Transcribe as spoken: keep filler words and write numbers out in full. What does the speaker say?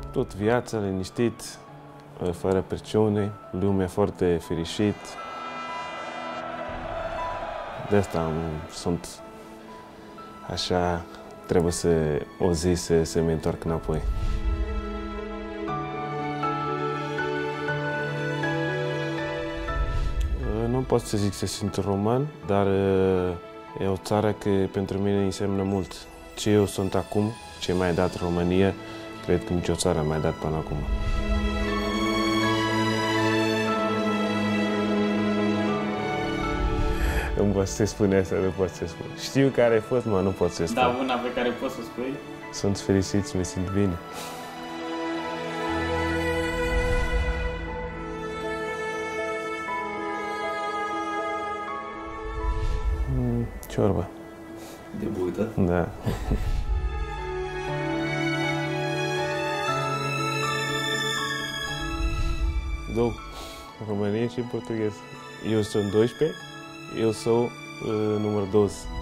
Tot viața, liniștit, fără presiune, lumea foarte fericit. De asta am, sunt așa, trebuie să o zi să, să mă întorc înapoi. Nu pot să zic să sunt roman, dar e o țară care pentru mine înseamnă mult. Ce eu sunt acum, ce mi-a dat România, cred că nicio țară mi-a dat până acum. Nu pot să spun asta, nu pot să spun. Știu care a fost, mă, nu pot să spun. Da, una pe care poți să spui? Sunt fericit, mă simt bine. Mm, ciorba. De buită? Da. Două. România și portughez. Eu sunt doisprezece, eu sou uh, numărul douăzeci.